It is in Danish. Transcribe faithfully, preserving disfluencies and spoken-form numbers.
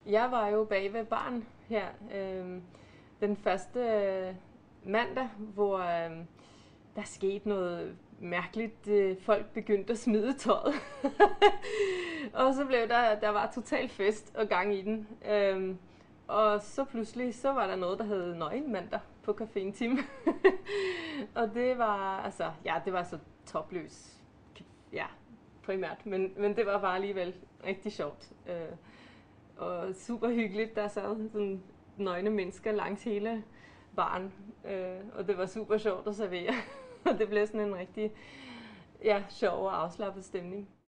Jeg var jo bag ved baren her øh, den første øh, mandag, hvor øh, der skete noget mærkeligt. Øh, folk begyndte at smide tøjet. Og så blev der, der var total fest og gang i den. Øh, og så pludselig, så var der noget, der hed Nøgen Mandag på Caféen Tim. Og det var, altså, ja, det var så topløs. Ja, primært. Men, men det var bare alligevel rigtig sjovt. Øh, og super hyggeligt. Der sad sådan nøgne mennesker langs hele baren. Øh, og det var super sjovt at servere. Og det blev sådan en rigtig ja, sjov og afslappet stemning.